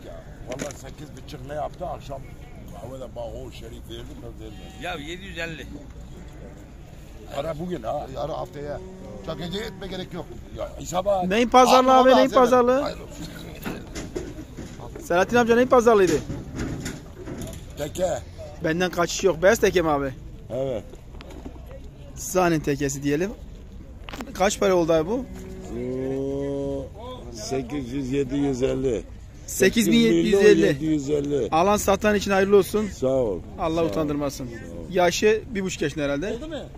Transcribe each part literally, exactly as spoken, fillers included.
ya. Vallahi sekiz buçuk ne yaptı akşam havada bak o şerif verdi mi vermedi. Ya yedi yüz elli. Para bugün ha. Yarı haftaya. Çok hediye etme gerek yok. Ya hesaba. Neyin pazarlığı abi, neyin pazarlığı? Selahattin amca neyin pazarlıydı? Teke. Benden kaçış yok. Beyaz teke mi abi? Evet. Zanin tekesi diyelim. Kaç para oldu abi bu? sekiz yüz yedi yüz elli. sekiz bin yedi yüz elli. yedi yüz elli. Alan satan için hayırlı olsun. Sağ ol. Allah Sağ utandırmasın. Yaşı bir buçuk yaşında herhalde. Oldu mu? Aha.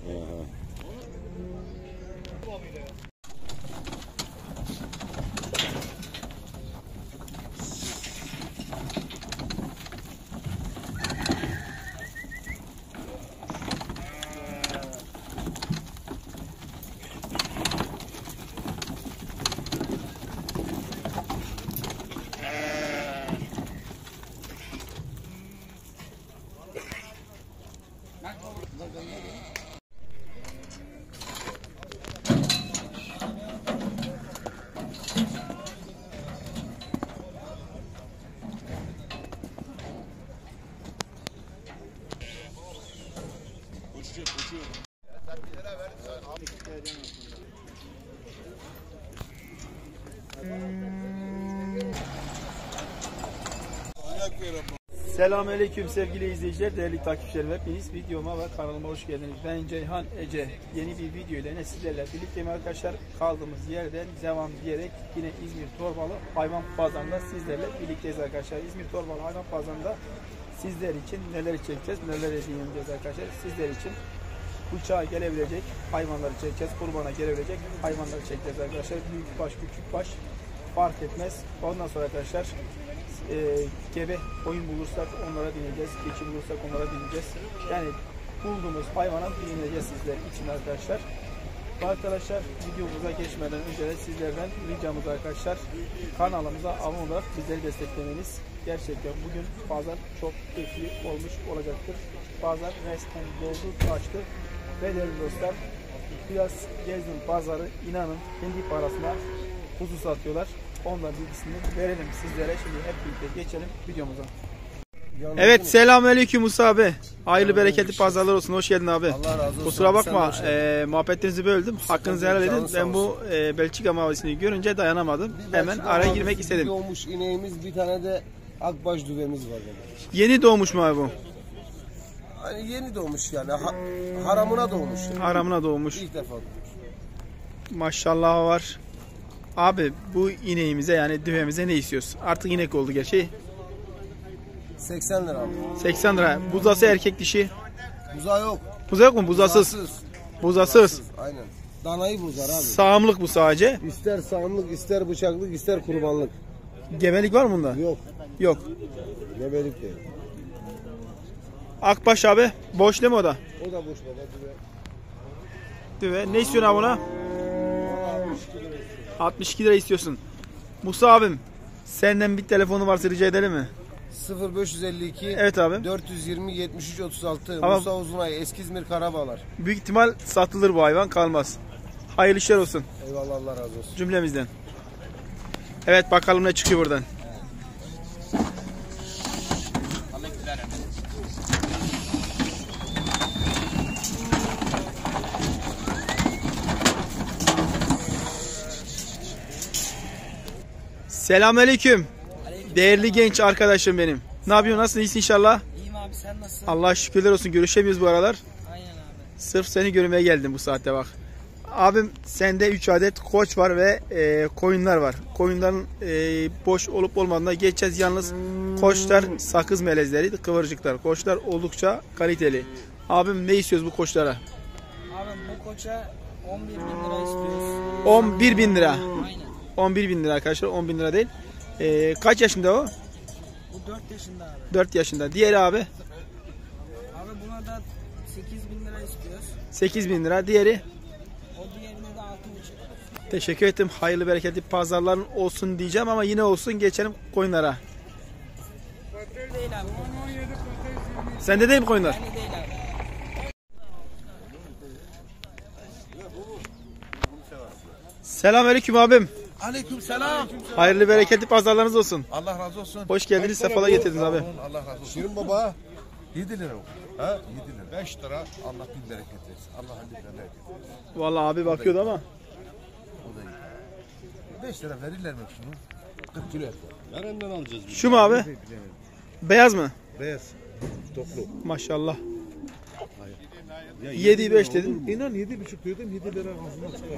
Selamünaleyküm sevgili izleyiciler, değerli takipçilerim. Hepiniz videoma ve kanalıma hoş geldiniz. Ben Ceyhan Ece. Yeni bir video ile sizlerle birlikteyim arkadaşlar. Kaldığımız yerden devam diyerek yine İzmir Torbalı Hayvan Pazarı'nda sizlerle birlikteyiz arkadaşlar. İzmir Torbalı Hayvan Pazarı'nda sizler için neler çekeceğiz, neler edineceğiz arkadaşlar. Sizler için bıçağa gelebilecek hayvanları çekeceğiz. Kurbana gelebilecek hayvanları çekeceğiz arkadaşlar. Büyük baş, küçük baş fark etmez. Ondan sonra arkadaşlar e, gebe oyun bulursak onlara bineceğiz. Keçi bulursak onlara bineceğiz. Yani bulduğumuz hayvana bineceğiz sizler için arkadaşlar. Arkadaşlar videomuza geçmeden önce de sizlerden ricamız arkadaşlar, kanalımıza abone olarak bizleri desteklemeniz. Gerçekten bugün pazar çok keyifli olmuş olacaktır. Pazar resmen doldu taştı ve değerli dostlar, biraz gezdim pazarı, inanın kendi parasına kuzu satıyorlar. Onların bilgisini verelim sizlere. Şimdi hep birlikte geçelim videomuza. Evet, selamünaleyküm Musa abi. Hayırlı bereketli pazarlar olsun. Hoş geldin abi. Allah razı olsun. Kusura bakma, e, muhabbetinizi böldüm. Hakkınızı helal edin. Ben bu e, Belçika mavisini görünce dayanamadım. Hemen araya girmek istedim. Doğmuş ineğimiz, bir tane de akbaş düvemiz var. Yani. Yeni doğmuş mu abi bu? Hani yeni doğmuş yani. Ha, haramına doğmuş. Yani. Haramına doğmuş. İlk defa doğmuş. Maşallah var. Abi bu ineğimize, yani düvemize ne istiyorsun? Artık inek oldu gerçi. seksen lira abi. seksen lira. Buzası erkek dişi. Buza yok. Buza yok mu? Buzasız. Buzasız. Buzasız. Aynen. Danayı buzar abi. Sağımlık bu sadece. İster sağımlık, ister bıçaklık, ister kurbanlık. Gebelik var mı bunda? Yok. Yok. Gebelik değil. Akbaş abi. Boş değil mi o da? O da boş baba. Düve. Ne istiyorsun abi ona? altmış iki lira istiyorsun. Musa abim, senden bir telefonu varsa rica edelim mi? sıfır beş elli iki Evet abi. dört yüz yirmi yetmiş üç otuz altı. Ama Musa Uzunay, Eskizmir Karabağlar. büyük ihtimal satılır bu hayvan, kalmaz. Hayırlı işler olsun Eyvallah, Allah razı olsun. cümlemizden. Evet, bakalım ne çıkıyor buradan. Selamünaleyküm. Değerli genç arkadaşım benim. Ne yapıyorsun? Nasılsın? İyisin inşallah? İyiyim abi, sen nasılsın? Allah şükürler olsun. Görüşemiyoruz bu aralar. Aynen abi. Sırf seni görmeye geldim bu saatte bak. Abim, sende üç adet koç var ve e, koyunlar var. Koyunların e, boş olup olmadığına geçeceğiz. Yalnız koçlar sakız melezleri, kıvırcıklar. Koçlar oldukça kaliteli. Abim, ne istiyoruz bu koçlara? Abi bu koça on bir bin lira istiyoruz. on bir bin lira. Aynen. on bir bin lira arkadaşlar, on bin lira değil. E, kaç yaşında o? Bu dört yaşında abi. dört yaşında. Diğeri abi? Abi buna da sekiz bin lira istiyoruz. sekiz bin lira. Diğeri? O diğerine de altı buçuk. Teşekkür ettim. Hayırlı bereketli pazarların olsun diyeceğim ama yine olsun, geçelim koyunlara. Değil abi. Sende değil mi koyunlar? Yani değil abi. Selamünaleyküm abim. Aleyküm selam. Hayırlı bereketli pazarlarınız olsun. Allah razı olsun. Hoş geldiniz, sefalar getirdiniz abi. Allah razı olsun. Şirin baba. yedi lira o. Ha? yedi lira. beş lira. Allah bin bereket versin. Allah bin bereket versin. Vallahi abi bakıyordu ama. O da iyi. beş lira verirler mi şunu? kırk kilo et. Nereden alacağız biz? Şu mu abi? Beyaz mı? Beyaz. Toplu. Maşallah. Ya yedi beş dedin. İnan yedi buçuk diyordum. yedi lira ağzına çıkar.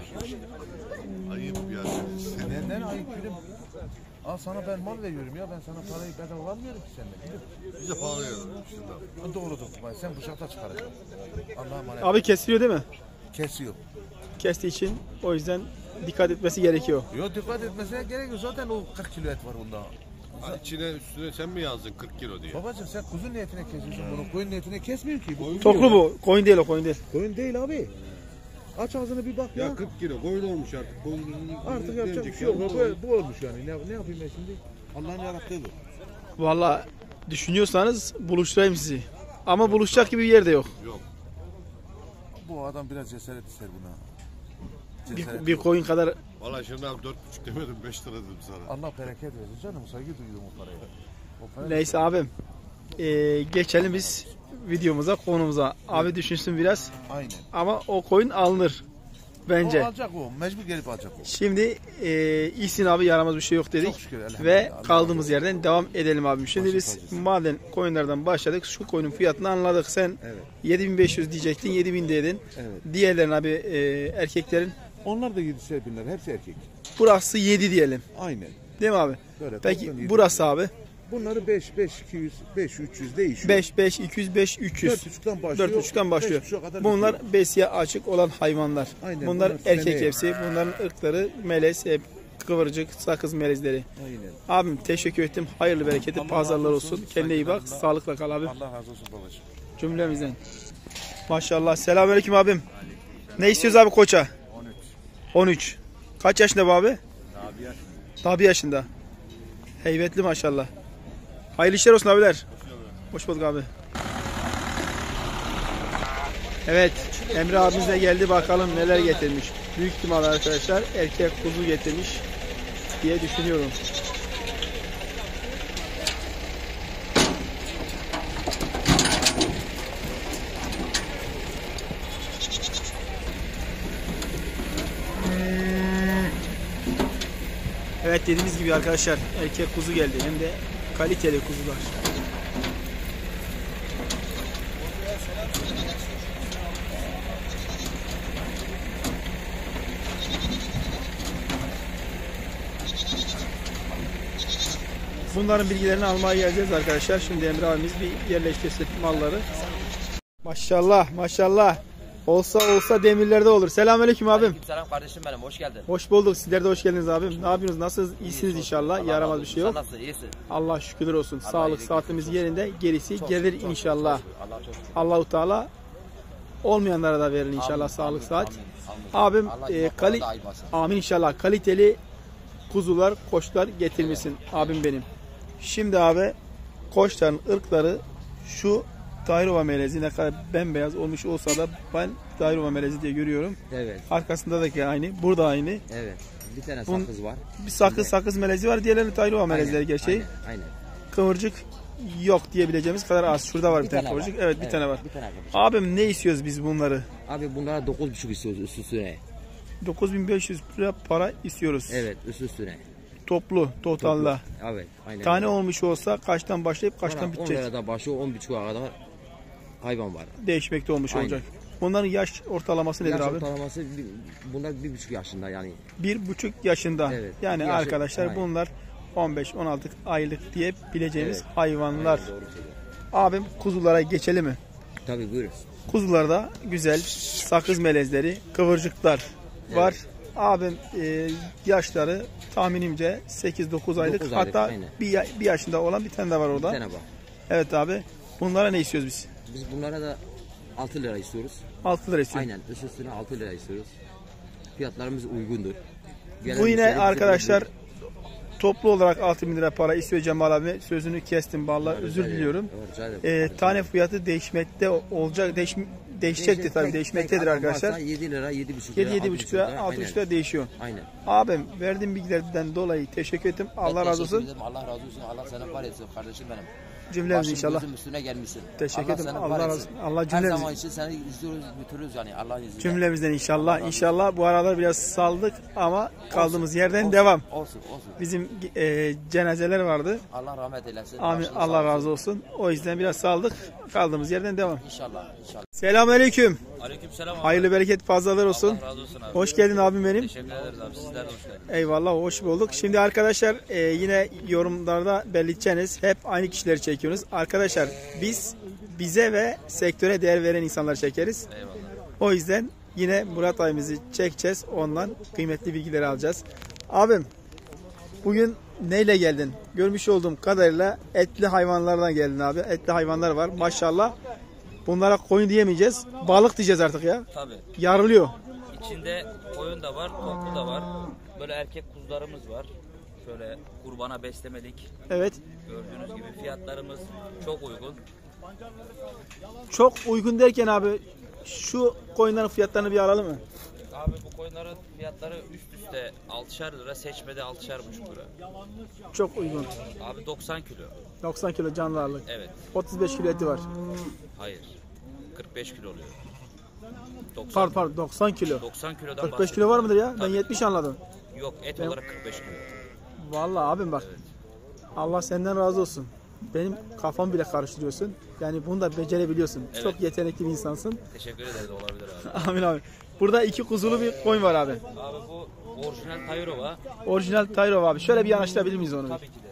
Ayıp ya. Neden ayıp gülüm? Al sana ben mal veriyorum ya. Ben sana parayı bedava vermiyorum ki senden. Bize pahalı ya. Doğrudur. Sen bıçakta çıkaracaksın. Allah'a emanet. Abi kesiliyor değil mi? Kesiyor. Kestiği için o yüzden dikkat etmesi gerekiyor. Yok dikkat etmesine gerek yok. Zaten o kırk kilo et var onda. Ha, içine üstüne sen mi yazdın kırk kilo diye? Babacım sen kuzu niyetine kesiyorsun bunu. Koyun niyetine kesmiyor ki. Bu Toklu bu. Koyun değil o, koyun değil. koyun değil abi. Aç ağzını bir bak ya. Ya kırk kilo koyun olmuş artık. Koyun, Artık yapacak bir şey yok. Bu, bu olmuş yani. Ne, ne yapayım ben şimdi? Allah'ın yarattığı bu. Vallahi düşünüyorsanız buluşturayım sizi. Ama buluşacak gibi bir yer de yok. Yok. Bu adam biraz cesaret ister buna. Bir, bir koyun kadar. Valla şimdi abi dört buçuk demedim beş lira dedim sana. Allah bereket versin canım. Saygı duyuyorum o paraya. O paraya Neyse abim. Ee, geçelim biz videomuza, konumuza. Abi düşünsün biraz. Aynen. Ama o koyun alınır. Bence. O alacak o. Mecbur gelip alacak o. Şimdi e, İhsin abi yaramaz bir şey yok dedik. Çok şükür, elhamdülillah. Ve Allah kaldığımız razı yerden devam edelim abim. Şimdi Başı biz tacısı. maden koyunlardan başladık. Şu koyunun fiyatını anladık. Sen Evet. yedi bin beş yüz diyecektin, yedi bin dedin. Evet. Diğerlerin abi e, erkeklerin Onlar da yedişer binler. Hepsi erkek. burası yedi diyelim. Aynen. Değil mi abi? Böyle Peki toplam yedi. burası abi Bunları beş, beş, iki yüz, beş, üç yüz değişiyor. beş, beş, iki yüz, beş, üç yüz. dört buçuktan başlıyor. dört buçuktan başlıyor. beş buçuğa kadar Bunlar bitiyor. besiye açık olan hayvanlar. Aynen, Bunlar bunlar erkek seneye. hepsi. Bunların ırkları melez, hep kıvırcık, sakız melezleri. Aynen. Abim teşekkür ettim. Hayırlı bereketli Allah pazarlar razı olsun. olsun. Kendine iyi bak. Saygılarımla. Sağlıkla kal abim. Allah razı olsun babacığım. Cümlemizden. Maşallah. Selamünaleyküm abim. Ne istiyoruz abi koça? on üç. on üç. Kaç yaşında bu abi? Daha bir yaşında. Daha bir yaşında. Heybetli maşallah. Hayırlı işler olsun abiler. Hoş bulduk abi. Evet. Emre abimiz de geldi. Bakalım neler getirmiş. Büyük ihtimal arkadaşlar erkek kuzu getirmiş diye düşünüyorum. Evet dediğimiz gibi arkadaşlar erkek kuzu geldi. Hem de kaliteli kuzular. Bunların bilgilerini almaya geleceğiz arkadaşlar. Şimdi Emre abimiz bir yerleştirsin malları. Maşallah maşallah. Olsa olsa demirlerde olur. Selamünaleyküm abim. Selam kardeşim benim, hoş geldin. Hoş bulduk. Sizler de hoş geldiniz abim. Ne yapıyorsunuz? Nasılsınız? İyisiniz inşallah. Allah Yaramaz razı bir olsun. şey yok. Sen nasılsın, iyisin? Allah şükürler olsun. Allah Sağlık iyilik saatimiz versin. yerinde. Gerisi Çok gelir şükür, çok inşallah. şükür, Allah çok şükür. Allahu Teala olmayanlara da verir inşallah Amin, sağlık amin, saat. amin, amin. Abim Allah e, imanlara kali da ayırmasın. amin inşallah kaliteli kuzular, koçlar getirmişsin abim benim. Şimdi abi koçların ırkları şu Tayrova melezi ne kadar bembeyaz olmuş olsa da ben Tayrova melezi diye görüyorum. Evet, Arkasındaki aynı, burada aynı. evet. Bir tane Bun- sakız var. Bir sakız sakız melezi var, diğerleri Tayrova melezleri gerçeği. Aynen, aynen. Kıvırcık yok diyebileceğimiz kadar az. Şurada var bir, tane, kıvırcık. var. Evet, bir tane var. Bir tane kıvırcık. Abim ne istiyoruz biz bunları? Abi bunlara dokuz buçuk istiyoruz üst üstüne. dokuz bin beş yüz lira para istiyoruz. Evet, üst üstüne. Toplu, totalda. Evet, aynen. Tane olmuş olsa kaçtan başlayıp kaçtan on bitecek? lirada başı on buçuğa kadar hayvan var. Değişmekte olmuş Aynen. olacak. Bunların yaş ortalaması nedir Yaş abi? ortalaması bir, bunlar bir buçuk yaşında yani. Bir buçuk yaşında. Evet, Yani bir yaşı- arkadaşlar aynen. bunlar on beş on altı aylık diyebileceğimiz Evet. hayvanlar. Aynen, doğru söylüyor. Abim kuzulara geçelim mi? Tabii buyurun. Kuzularda güzel sakız melezleri, kıvırcıklar var. Abim e, yaşları tahminimce sekiz dokuz aylık. dokuz aylık, Hatta aynen. bir, ya- bir yaşında olan bir tane de var Bir orada. tane var. Evet abi. Bunlara ne istiyoruz biz? Biz bunlara da altı lira istiyoruz. altı lira istiyoruz. Aynen, üst üstüne altı lira istiyoruz. Fiyatlarımız uygundur. Gelen Bu yine müşteri bize arkadaşlar uygun. toplu olarak altı bin lira para istiyor Cemal abi. Sözünü kestim vallahi, özür Rica ederim. diliyorum. Evet, rica ederim. Ee, Rica tane ederim. fiyatı değişmekte olacak, değiş, değişecektir tabii, değişmektedir arkadaşlar. yedi lira, yedi buçuk lira. yedi yedi buçuk lira, altı buçuk lira değişiyor. Aynen. Abim verdiğim bilgilerden dolayı teşekkür ettim. Allah razı olsun. Ederim. Allah razı olsun. Allah sana var etsin kardeşim benim. Cümlemiz Başım inşallah. gözüm üstüne gelmişsin. Teşekkür ederim. sana Allah var razı etsin. olsun. Allah Her cümlemiz. zaman için seni izliyoruz, bitiriyoruz yani Allah'ın izniyle. Cümlemizden inşallah. İnşallah bu aralar biraz saldık ama kaldığımız yerden olsun, devam. Olsun olsun. Bizim e, cenazeler vardı. Allah rahmet eylesin. Amin. Başınız Allah sağ razı olsun. O yüzden biraz saldık. Kaldığımız yerden devam. İnşallah inşallah. Selamünaleyküm. Aleykümselam abi. Hayırlı bereket fazlalar olsun. Allah razı olsun abi. Hoş geldin abim benim. Teşekkür ederiz abi. Sizler de hoş geldiniz. Eyvallah, hoş bulduk. Şimdi arkadaşlar e, yine yorumlarda belirteceğiniz hep aynı kişileri çekiyoruz. Arkadaşlar biz bize ve sektöre değer veren insanları çekeriz. Eyvallah. O yüzden yine Murat abimizi çekeceğiz. Ondan kıymetli bilgileri alacağız. Abim bugün neyle geldin? Görmüş olduğum kadarıyla etli hayvanlardan geldin abi. Etli hayvanlar var maşallah. Bunlara koyun diyemeyeceğiz. Balık diyeceğiz artık ya. Tabii. Yarılıyor. İçinde koyun da var, toklu da var. Böyle erkek kuzularımız var. Şöyle kurbana beslemelik. Evet. Gördüğünüz gibi fiyatlarımız çok uygun. Çok uygun derken abi şu koyunların fiyatlarını bir alalım mı? Abi bu koyunların fiyatları üst üste altışar lira, seçmede altışar buçuk lira. Çok uygun. Abi doksan kilo. doksan kilo canlı ağırlık. Evet. otuz beş kilo eti var. Hayır. kırk beş kilo oluyor. doksan, Pardon pardon doksan kilo. doksan kilodan kırk beş kilo var mıdır ya? Ben Tabii. yetmiş anladım. Yok, et Ben- olarak kırk beş kilo. Vallahi abim bak. Allah senden razı olsun. Benim kafam bile karıştırıyorsun. Yani bunu da becerebiliyorsun. Evet. Çok yetenekli bir insansın. Teşekkür ederiz, olabilir abi. Amin abi. Burada iki kuzulu bir koyun var abi. Abi bu orijinal Tayrova. Orijinal Tayrov abi. Şöyle bir yanaştırabilir miyiz onu? Tabii ki de.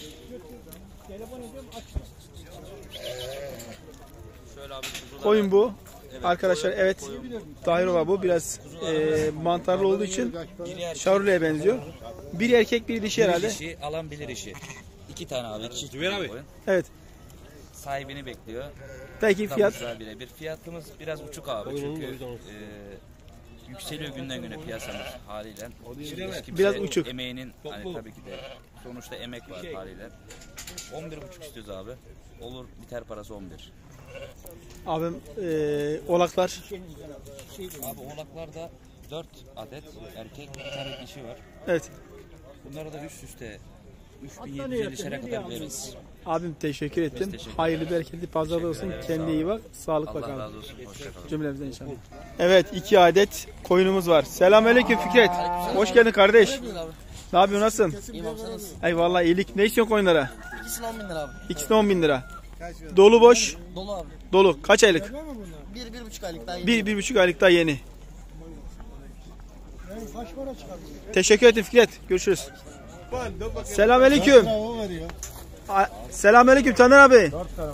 Şöyle abi kuzular. Koyun bu. Evet, Arkadaşlar koyun, evet. koyun. Tayrova bu. Biraz e, mantarlı olduğu için Biri erkek, Şarola'ya benziyor. Bir erkek bir dişi biri herhalde. dişi, alan bilir işi. İki tane abi. Çift bir koyun. Evet. Sahibini bekliyor. Peki fiyat? Fiyat? Birebir. Fiyatımız biraz uçuk abi çünkü e, yükseliyor günden güne piyasamız haliyle. Şimdi hiç kimse Biraz uçuk. Emeğinin hani tabii ki de sonuçta emek var haliyle. on bir buçuk istiyoruz abi. Olur biter parası on bir. Abim e, oğlaklar. Abi oğlaklarda dört adet erkek, bir tane dişi var. Evet. Bunlara da üst üste üç bin yedi yüz ellilere kadar veririz. Abim teşekkür ettim. teşekkür Hayırlı bereketli pazarlar olsun. Teşekkür ederiz, Kendine sağ iyi olun. bak. Sağlıkla Allah kal. razı olsun. Hoşçakalın. Cümlemizden inşallah. Evet iki adet koyunumuz var. Selamünaleyküm Fikret. Hoş geldin kardeş. Ne yapıyorsun, nasılsın? İyiyim abi, sen nasılsın? Eyvallah iyilik. Ne istiyorsun koyunlara? İkisini on bin lira abi. İkisine on bin lira. Dolu boş. Dolu abi. Dolu. Kaç aylık? Bir, bir buçuk aylık daha iyi. Bir, bir buçuk aylık daha yeni. Teşekkür ederim Fikret. Görüşürüz. Selamünaleyküm. A- Selamünaleyküm Taner abi.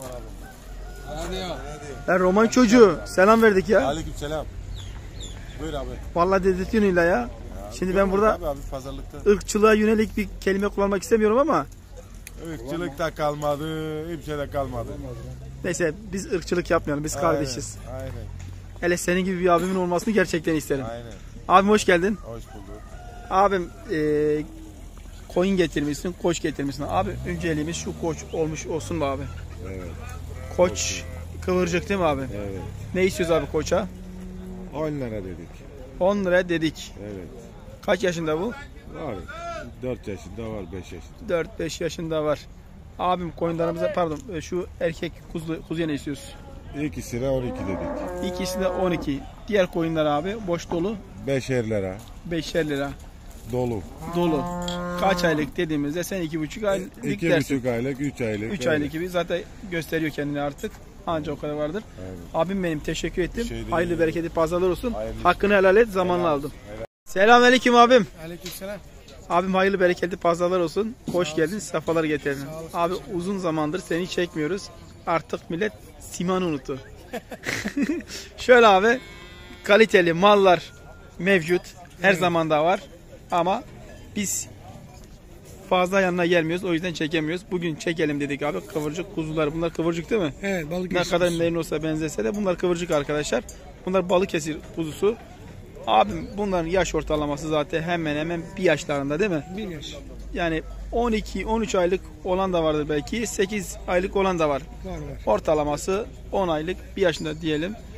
Ben Roman çocuğu. Selam verdik ya. Aleykümselam. Buyur abi. Vallahi dedirtiyorsun illa ya. Şimdi ben burada Abi abi pazarlıkta. ırkçılığa yönelik bir kelime kullanmak istemiyorum ama Irkçılık da kalmadı, hiçbir şey de kalmadı. neyse biz ırkçılık yapmayalım. Biz kardeşiz. Aynen, aynen, Hele senin gibi bir abimin olmasını gerçekten isterim. aynen. Abim hoş geldin. Hoş bulduk. Abim e, koyun getirmişsin, koç getirmişsin. Abi önceliğimiz şu koç olmuş olsun mu abi? Evet, Koç kıvırcık değil mi abi? evet. Ne istiyoruz abi koça? on lira dedik. on lira dedik. Evet. Kaç yaşında bu? Var. dört yaşında var, beş yaşında. dört beş yaşında var. Abim koyunlarımıza pardon şu erkek kuzu, kuzuya ne istiyoruz? İkisine on iki dedik. İkisi de on iki. Diğer koyunlar abi boş dolu beşer lira. beşer lira. Dolu. Dolu. Kaç aylık dediğimizde sen iki buçuk aylık iki dersin. buçuk aylık, üç aylık. üç evet. aylık gibi zaten gösteriyor kendini artık. Anca o kadar vardır. Aynen. Abim benim teşekkür ettim. Bir şey değil. Hayırlı bereketli pazarlar olsun. Hayırlı. Hakkını helal et. Zamanla aldım. Selamünaleyküm abim. Aleykümselam. Abim hayırlı bereketli pazarlar olsun. Hoş geldin. Sefalar getirdin. Abi uzun zamandır seni çekmiyoruz. Artık millet Siman'ı unuttu. Şöyle abi kaliteli mallar mevcut. Her zaman da var. Ama biz fazla yanına gelmiyoruz. O yüzden çekemiyoruz. Bugün çekelim dedik abi. Kıvırcık kuzular. Bunlar kıvırcık değil mi? Evet, balık Ne kadar neyin olsa benzese de bunlar kıvırcık arkadaşlar. Bunlar Balıkesir kuzusu. Abim bunların yaş ortalaması zaten hemen hemen bir yaşlarında değil mi? Bir yaş. Yani on iki on üç aylık olan da vardır belki. sekiz aylık olan da var. Var var. Ortalaması on aylık bir yaşında diyelim.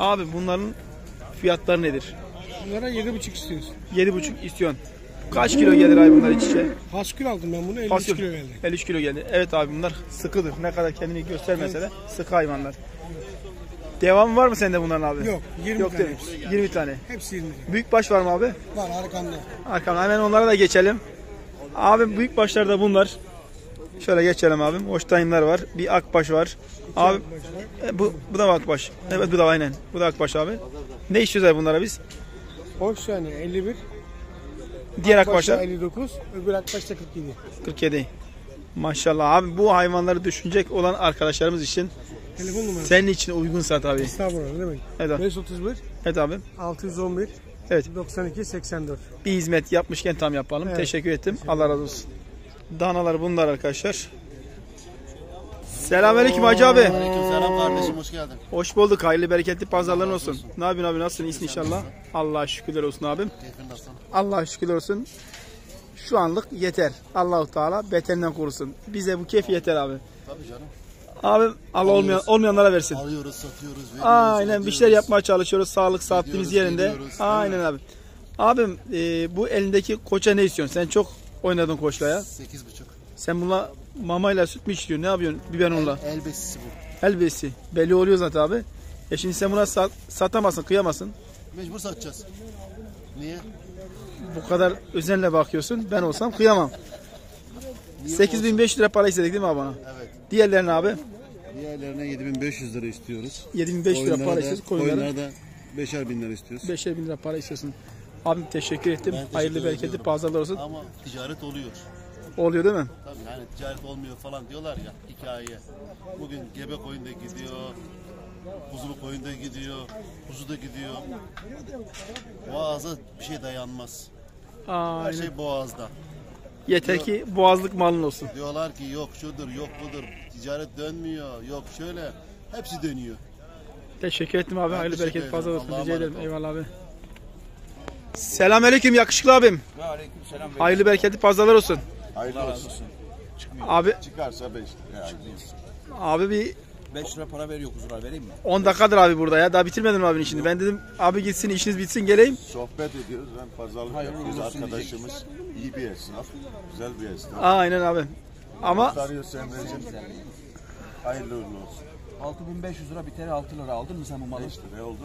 Abi bunların fiyatları nedir? Bunlara yedi buçuk istiyoruz. yedi buçuk istiyorsun. Kaç kilo gelir abi bunlar iç içe? Faskül aldım ben bunu elli üç Faskül. kilo geldi. elli üç kilo geldi. Evet abi bunlar sıkıdır. Ne kadar kendini göstermese de sıkı hayvanlar. Devam var mı sende bunların abi? Yok, yirmi Yok tane değil mi? hepsi. yirmi tane. Hepsi yirmi. Büyükbaş var mı abi? Var arkamda. Arkamda hemen onlara da geçelim. Abi büyükbaşlar da bunlar. Şöyle geçelim abim. Hoştayımlar var. Bir akbaş var. Abi e, bu bu da akbaş. Evet bu da aynen. Bu da akbaş abi. Ne istiyoruz abi bunlara biz? Hoş yani elli bir. Diğer Akbaş'ta akbaşlar elli dokuz. Öbür akbaşta kırk yedi. kırk yedi. Maşallah abi bu hayvanları düşünecek olan arkadaşlarımız için Telefon numarası. senin için uygunsa tabii. Estağfurullah ne demek? Evet abi. beş otuz bir Evet abi. altı yüz on bir Evet. doksan iki seksen dört. Bir hizmet yapmışken tam yapalım. Evet. Teşekkür ettim. Allah razı olsun. Danalar bunlar arkadaşlar. Selamünaleyküm Hacı abi. Aleykümselam kardeşim, hoş geldin. Hoş bulduk. Hayırlı bereketli pazarların olsun. Ne yapıyorsun abi? Nasılsın? İyisin inşallah. Allah'a şükürler olsun abim. Keyfin nasıl? Allah'a şükürler olsun. Şu anlık yeter. Allahu Teala beterinden korusun. Bize bu keyif yeter abi. Tabii canım. Abim Allah olmayan, olmayanlara versin. Alıyoruz, satıyoruz, veriyoruz. Aynen bir ediyoruz. şeyler yapmaya çalışıyoruz. Sağlık saatimiz Gidiyoruz, yerinde. geliyoruz. Aynen abi. Abim e, bu elindeki koça ne istiyorsun? Sen çok oynadın koçla ya. Sekiz buçuk. Sen bununla mamayla süt mü içiyorsun? Ne yapıyorsun biberonla? El, el besisi bu. El besi. Belli oluyor zaten abi. E şimdi sen buna sat, satamazsın, kıyamazsın. Mecbur satacağız. Niye? Bu kadar özenle bakıyorsun. Ben olsam kıyamam. Niye sekiz bin beş yüz lira para istedik değil mi abi bana? Evet. Diğerlerine abi? Diğerlerine yedi bin beş yüz lira istiyoruz. yedi bin beş yüz lira para istiyoruz. Koyunlara Koyunlara da beşer bin lira istiyoruz. beşer bin lira para istiyorsun. Abim teşekkür ettim. teşekkür Hayırlı bereketli ediyorum. pazarlar olsun. Ama ticaret oluyor. Oluyor değil mi? Tabii yani ticaret olmuyor falan diyorlar ya hikaye. Bugün gebe koyun da gidiyor. Kuzulu koyun da gidiyor. Kuzu da gidiyor. Boğaza bir şey dayanmaz. Her Aynen. şey boğazda. Yeter ki boğazlık malın olsun. Diyorlar ki yok şudur, yok budur. Ticaret dönmüyor, yok şöyle. Hepsi dönüyor. Teşekkür ettim abi. Ben Hayırlı teşekkür bereketli pazar ederim. olsun. Allah'a Rica ederim. emanet ol. Eyvallah abi. Selamünaleyküm yakışıklı abim. Ve aleykümselam. Hayırlı bereketli pazarlar olsun. Hayırlı olsun. Abi Çıkarsa beş. Yani. abi bir beş lira para veriyor kuzular, vereyim mi? on dakikadır abi burada ya. Daha bitirmedim abinin işini. Ben dedim abi gitsin işiniz bitsin geleyim. Sohbet ediyoruz. Ben pazarlık Hayırlı yapıyoruz. olsun Arkadaşımız iyi bir esnaf. Güzel bir esnaf. Aynen abi. Ama Sarıyoruz Emre'cim. Hayırlı uğurlu olsun. altı bin beş yüz lira bir kere altı lira aldın mı sen bu malı? beş lira oldu mu?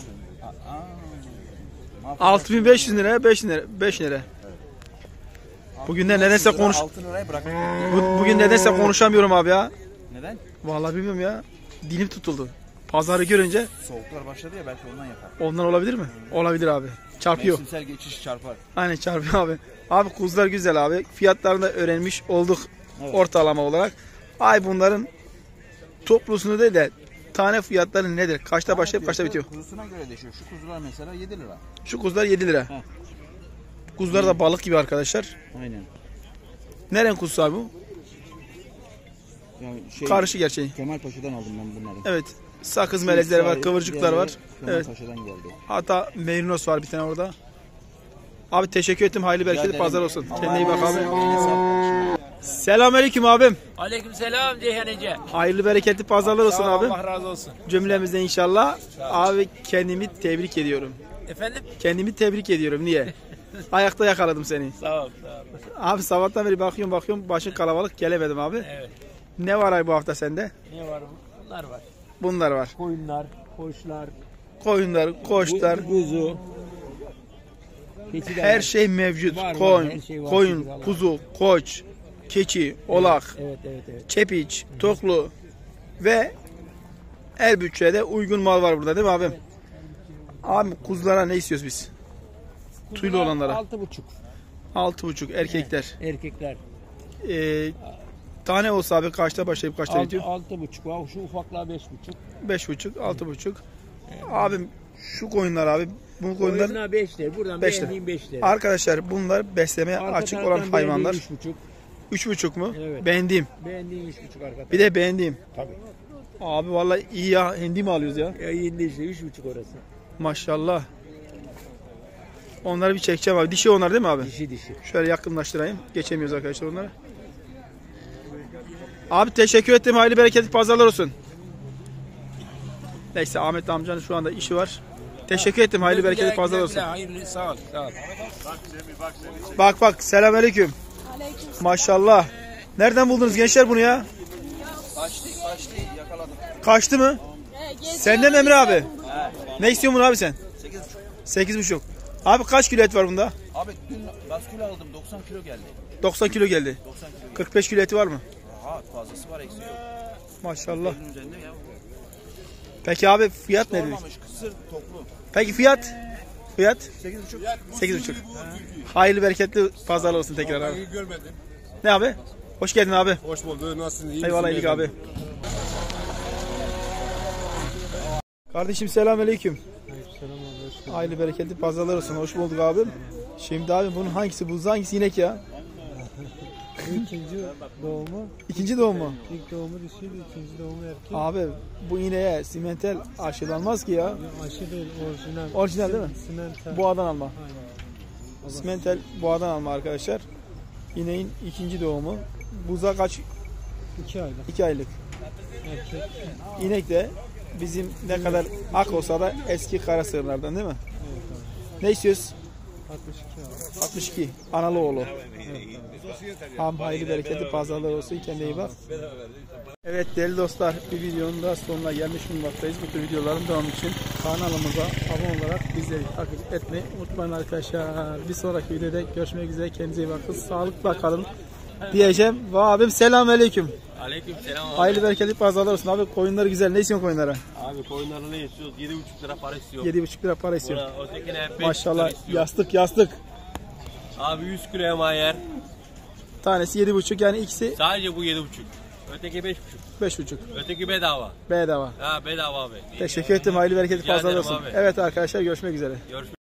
altı bin beş yüz liraya beş lira. beş lira. Bugün de nedense konuş altı lirayı bırak. bu- bugün nedense konuşamıyorum abi ya. Neden? Vallahi bilmiyorum ya. Dilim tutuldu. Pazarı görünce Soğuklar başladı ya, belki ondan yapar. ondan olabilir mi? Olabilir abi. Çarpıyor. Mevsimsel geçiş çarpar. Aynen çarpıyor abi. Abi kuzular güzel abi. Fiyatlarını da öğrenmiş olduk Evet. ortalama olarak. Ay bunların toplusunu değil de tane fiyatları nedir? Kaçta başlayıp kaçta bitiyor? Kuzusuna göre değişiyor. Şu kuzular mesela yedi lira. Şu kuzular yedi lira. Heh. Kuzular da balık gibi arkadaşlar. Aynen. Neren kuzusu abi bu? Yani şey, Karışı gerçeği. Kemal Paşa'dan aldım ben bunları. Evet. Sakız melezleri var, kıvırcıklar var. Kemal Evet. Paşa'dan geldi. Hatta merinos var bir tane orada. Abi teşekkür ettim. Hayırlı bereketli ederim. pazar olsun. Kendine iyi bak abi. Selamünaleyküm abim. Aleykümselam Ceyhan Ece. Hayırlı bereketli pazarlar olsun abim. Allah razı olsun. Cümlemizde inşallah. Abi kendimi tebrik ediyorum. Efendim? Kendimi tebrik ediyorum. Niye? Ayakta yakaladım seni. Sağ ol. Sağ ol. Abi sabahtan beri bakıyorum bakıyorum başın kalabalık gelemedim abi. Evet. Ne var ay bu hafta sende? Ne var? Bunlar var. Bunlar var. Koyunlar, koçlar, Koyunlar, koçlar, kuzu. Keçi de her var. şey mevcut. Var, var, Koyun, her şey var. koyun, Şükür Allah'a. kuzu, koç, keçi, olak, Evet, evet, evet. çepiç, toklu ve el bütçeye de uygun mal var burada değil mi abim? Abi kuzulara ne istiyoruz biz? Tüylü olanlara. Altı buçuk Altı buçuk erkekler. erkekler. Ee, tane olsa abi kaçta başlayıp kaçta Altı, bitiyor? altı buçuk. Var. Şu ufaklar beş buçuk. Beş buçuk, altı buçuk. Abim şu koyunlar abi. Bu koyunlar Koyunlar beş lira. Buradan beş lira. beğendiğim beş lira. arkadaşlar bunlar beslemeye Arka açık taraftan olan hayvanlar. beğendiğim üç buçuk. Üç buçuk mu? Evet. Beğendiğim. Beğendiğim üç buçuk arkadaşlar. Bir de beğendiğim. Tabii. Abi vallahi iyi ya. Hindi mi alıyoruz ya? Ya yedi işte üç buçuk orası. Maşallah. Onları bir çekeceğim abi. Dişi onlar değil mi abi? Dişi dişi. Şöyle yakınlaştırayım. Geçemiyoruz arkadaşlar onları. Abi teşekkür ettim. Hayırlı bereketli pazarlar olsun. Neyse Ahmet amcanın şu anda işi var. Teşekkür ettim. Hayırlı bereketli pazar olsun. Hayırlı sağ ol. Sağ ol. Bak bak selamünaleyküm. Maşallah. Nereden buldunuz gençler bunu ya? Kaçtı, kaçtı, yakaladım. Kaçtı mı? Senden mi Emre abi? Ne istiyorsun bunu abi sen? sekiz buçuk. sekiz buçuk. Abi kaç kilo et var bunda? Abi dün baskül aldım, doksan kilo geldi. doksan kilo geldi. doksan kilo. kırk beş kilo eti var mı? Rahat, fazlası var, eksiği yok. Maşallah. Elinin üzerinde ya. Peki abi fiyat ne dedik? Olmamış, kısır, toplu. Peki fiyat? Fiyat? sekiz buçuk. sekiz buçuk. Hayırlı bereketli pazarlar olsun tekrar abi. Ne abi? Hoş geldin abi. Hoş bulduk. Nasılsın? İyi Eyvallah iyilik abi. Kardeşim selamünaleyküm. Hayırlı bereketli pazarlar olsun. Hoş bulduk abim. Şimdi abi bunun hangisi? Bu hangisi inek ya? İkinci doğumu, İkinci doğum mu? ilk doğumu dişiydi, ikinci doğumu erkek. Abi bu ineğe simental aşılanmaz ki ya. Aşı değil, orijinal. Orijinal değil mi? Simental. Boğadan alma. Aynen. Simental boğadan alma arkadaşlar. İneğin ikinci doğumu. Buza kaç? İki aylık. iki aylık. Erkek. İnek de bizim ne kadar ak olsa da eski kara sığırlardan değil mi? Evet abi. Ne istiyoruz? altmış iki abi. altmış iki. Analı oğlu. Ham hayırlı bereketli pazarlar olsun. Kendine iyi bak. Evet değerli dostlar, bir videonun da sonuna gelmiş bulunmaktayız. Bu tür videoların devamı için kanalımıza abone olarak bizleri takip etmeyi unutmayın arkadaşlar. Bir sonraki videoda görüşmek üzere. Kendinize iyi bakın. Sağlıkla kalın diyeceğim. Ve abim selamünaleyküm. Aleyküm selam abi. Hayırlı bereketli pazarlar olsun. Abi koyunları güzel. Ne istiyorsun koyunlara? Abi koyunları ne istiyoruz? yedi buçuk lira para istiyor. yedi buçuk lira para istiyor. Buna, ötekine beş Maşallah lira istiyor. yastık yastık. Abi yüz kilo emayer. Tanesi yedi buçuk yani ikisi Sadece bu yedi buçuk. Öteki beş buçuk. beş buçuk. Öteki bedava. Bedava. Ha bedava abi. Teşekkür ederim. Hayırlı bereketli Rica pazarlar ederim olsun. abi. Evet arkadaşlar görüşmek üzere. Görüşmek